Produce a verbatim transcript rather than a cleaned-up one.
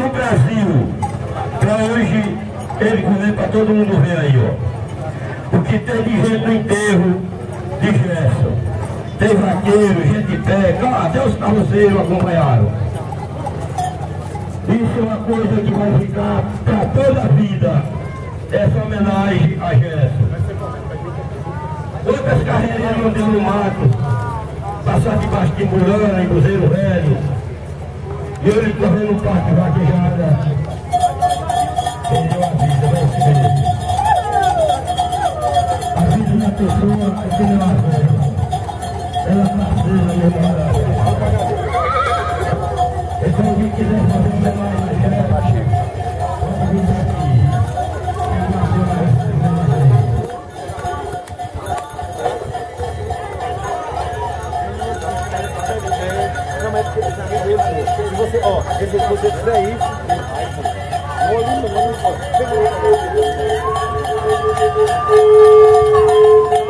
do Brasil, para hoje ele comer para todo mundo ver aí, ó. O que tem de gente no enterro de Gerson. Tem vaqueiro, gente de pé, até os carroceiros acompanharam. Isso é uma coisa que vai ficar para toda a vida, essa homenagem a Gerson. Outras carreiras iam no mato, passar debaixo de Murana, em Cruzeiro Velho, e ele correndo no parque vaquejada, perdeu a vida, vai se ver. A vida da pessoa é que não é velha. Ela parceira, meu irmão. Então, quem quiser fazer uma homenagem a Gerson, pode vir aqui. Se você, ó, se você fizer isso, o olhinho, o olhinho, ó.